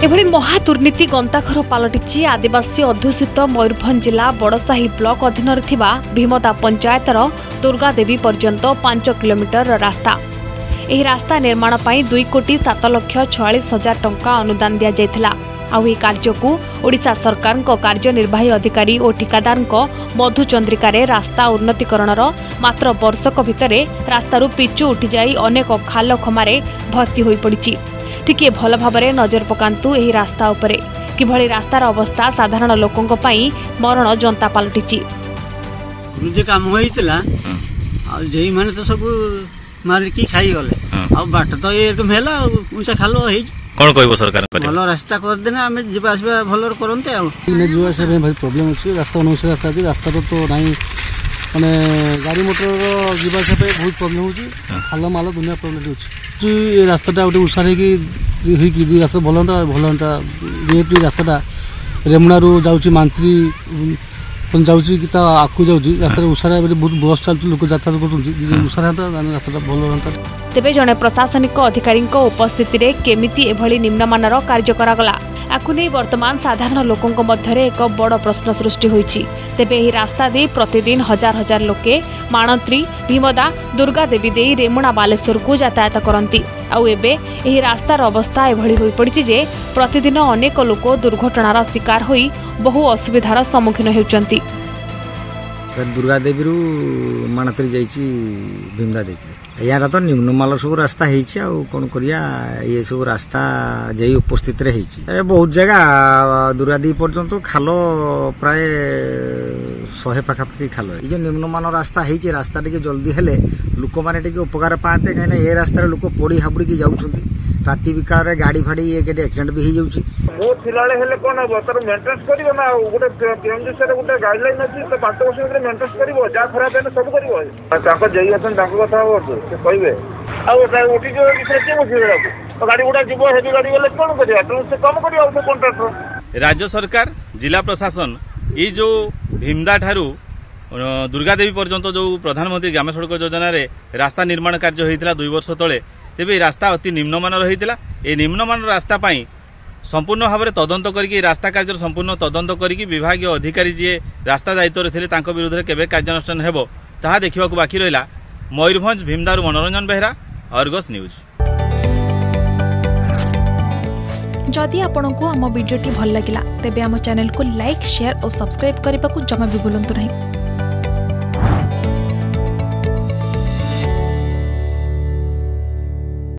एभली महादुर्नीति गंताखर पलटि आदिवासी अध्युषित मयूरभंज जिला बड़साही ब्लॉक अधीन भीमदा पंचायतर दुर्गादेवी पर्यंत 5 किलोमीटर रास्ता। यह रास्ता निर्माण पर 2,07,46,000 टंका अनुदान दि जाइथिला। आउ यह कार्य को ओडिशा सरकार कार्यनिर्वाही अधिकारी और ठिकादार मधुचंद्रिकार रास्ता उन्नतीकरणर मात्र वर्षक भितर रास्तारू पिचु उठी जाई अनेक खाल खमारे भर्ती हो पड़ी। टिके भल भाव नजर पकांतु एही रास्ता उपरे किभली रास्तार अवस्था साधारण लोकंक पई मरण जंता पलटिची। जे काम होइतला आ जेई माने तो सब मार की खाई गले आ बाट तो एकदम हेला ऊंचा खालो हेई कोन कहबो सरकार करे भलो रास्ता कर देना हमें जीवा आसबा भलो करनते आ इने जीवा से भाई प्रॉब्लम अछि रास्ता अनुसार रास्ता तो नहीं माने गाड़ी मोटर जीवा से बहुत प्रॉब्लम होची खालो मालो दुनिया प्रॉब्लम होची ये रास्ताटा गोटे उषार कि रास्ता भलता जेहेतु रास्ताटा रेमुणारू जाऊँगी मांत्री जाऊँगी कि आगू जाऊँगी रास्ता उषार बहुत बस चलती लोक यातायात कर उषार रास्ता भल हाँ। तेबे जड़े प्रशासनिक अधिकारी उपस्थिति रे केमिति एभली निम्नमानर कार्य करागला याकु नै वर्तमान साधारण लोकंक मध्यरे एक बड़ प्रश्न सृष्टि होईछि। तेबे एही रास्ता दे प्रतिदिन हजार हजार लोके माणत्री भीमदा दुर्गादेवी दे रेमुणा बालेश्वर को यातायात करती। आउ एबे एही रास्तार अवस्था एभली होई पड़िछि जे प्रतिदिन अनेक लोक दुर्घटनार शिकार होई बहु असुविधार सम्मुखीन हेउचंती। दुर्गादेवी रु माणत्री जाइछि भीमदा देवी यार तो निम्नमाल सब रास्ता कौन करिया ये सब रास्ता जे उपस्थित बहुत जगह दुर्गादेवी पर्यंत खाल प्राय 100 पाखापाखि खाल ये निम्नमान रास्ता रास्ता टे जल्दी हेले लोक मैंने उपकार पाते कहीं ये रास्तार लोक पड़ी हाबुड़ी की जाऊँच राति विकाल गाड़ी फाड़ी ये एक्सीडेंट भी हो जाऊँगी कौन हम तार मेन्टेन्स कर गोटे गोटे गाइडलाइन अच्छी तो 5 वर्ष भर मेन्टेन्स कर जहाँ खराब है सब कर जई कथा कहे उठी गाड़ी गुड़ा जीव हेवी गाड़ी गले कौन कर कम कर राज्य सरकार जिला प्रशासन ये जो भीमदा ठारू दुर्गादेवी पर्यंत जो प्रधानमंत्री ग्राम सड़क योजना रे रास्ता निर्माण कार्य होता 2 वर्ष तले तेबे रास्ता अति निम्नमान रही ए निम्नमान रास्ता पाई संपूर्ण भाव में तदंत करके रास्ता कार्य संपूर्ण तदंत करके विभाग अधिकारी जी रास्ता दायित्व थे विरुद्ध केबे कार्यानुष्ठान हेबो ताहा देखिबा को बाकी रहिला। मयूरभंज भीमदारू मनोरंजन बेहरा, अर्गस न्यूज। जदि आपंक आम भिडी भल लगा तेब आम चैनल को लाइक शेयर और सब्सक्राइब करने को जमा भी भूलु नहीं।